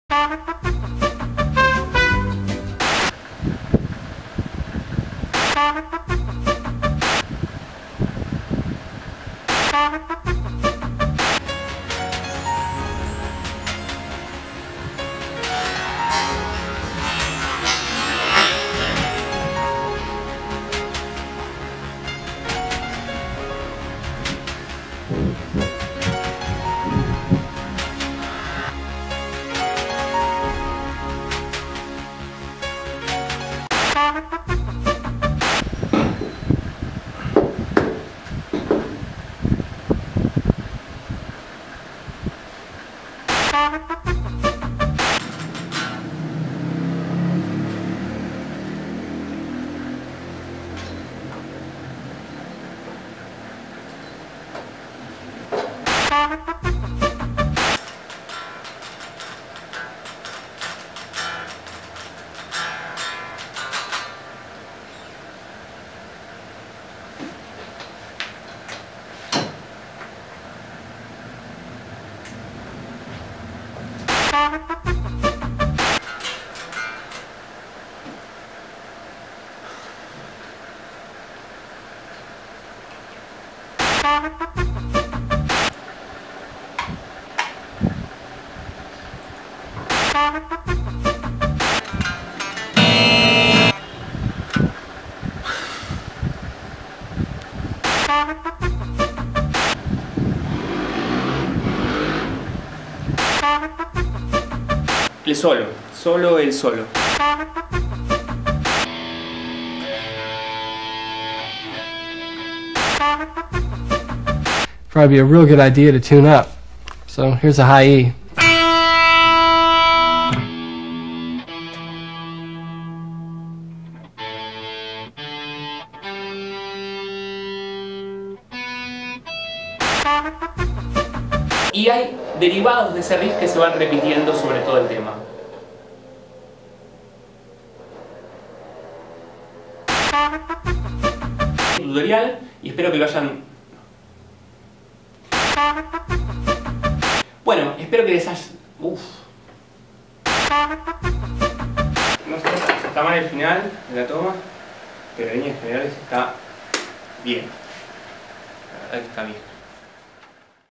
El solo, solo el solo. Probably be a real good idea to tune up. So here's a high E. Y hay derivados de ese riff que se van repitiendo sobre todo el tema. Tutorial, y espero que lo hayan... Bueno, espero que les haya... Uf. No sé, está mal el final de la toma, pero en líneas generales está bien. La verdad que está bien.